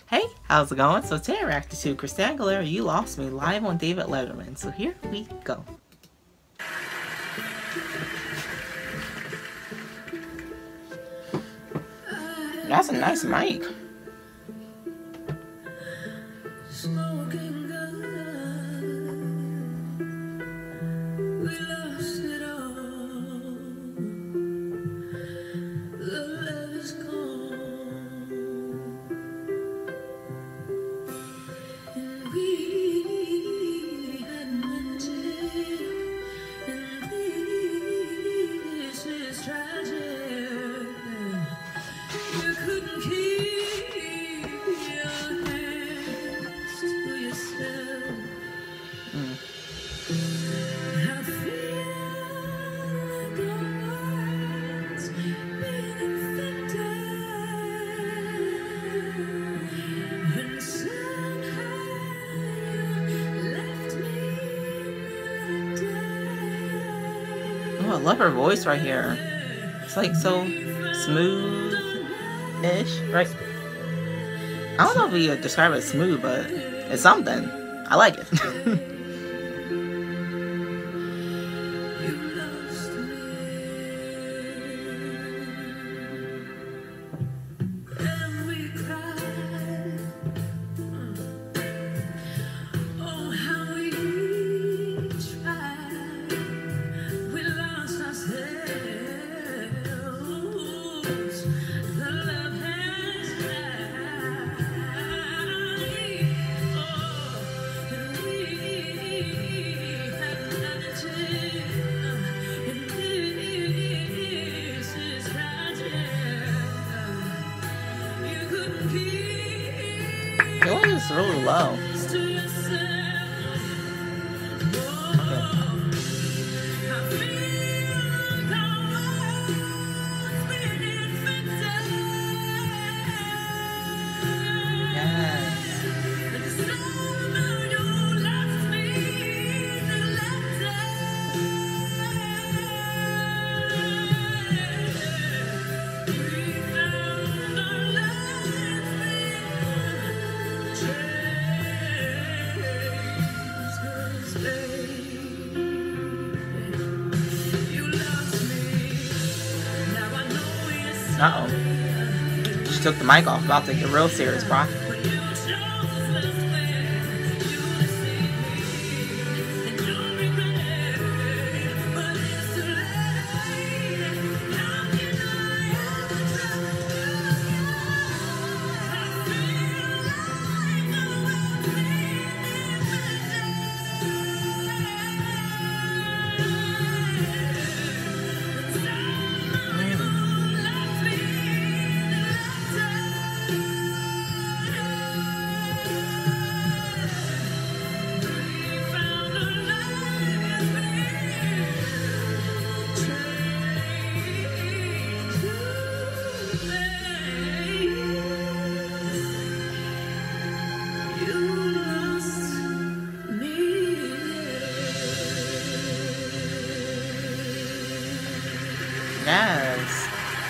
Hey, how's it going? So today I reacted to Christina Aguilera, You Lost Me, live on David Letterman. So here we go. That's a nice mic. Oh, I love her voice right here. It's like so smooth-ish, right? I don't know if you would describe it as smooth, but it's something. I like it. Yours is really low. Uh-oh. She took the mic off. About to get real serious, bro. Yes.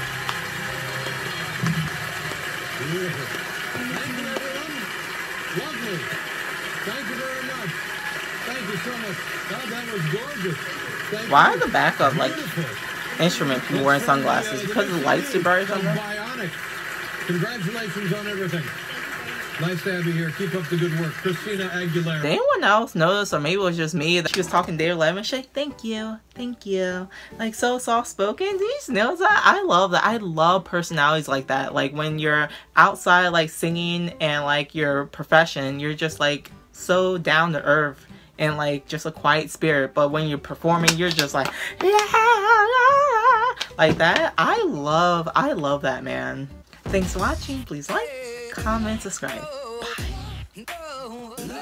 Beautiful. Thank you, everyone. Lovely. Thank you very much. Thank you so much. God, that was gorgeous. Why are the backup like instrument people wearing sunglasses? Because the light's too bright or something? Bionic. Congratulations on everything. Nice to have you here. Keep up the good work. Christina Aguilera. Did anyone else notice, or maybe it was just me, that she was talking David Letterman? She's like, thank you. Like, so soft-spoken. Did you just notice that? I love that. I love personalities like that. Like, when you're outside, like, singing and, like, your profession, you're just, like, so down to earth and, like, just a quiet spirit. But when you're performing, you're just like, like that. I love that, man. Thanks for watching. Please like, comment, subscribe. Bye.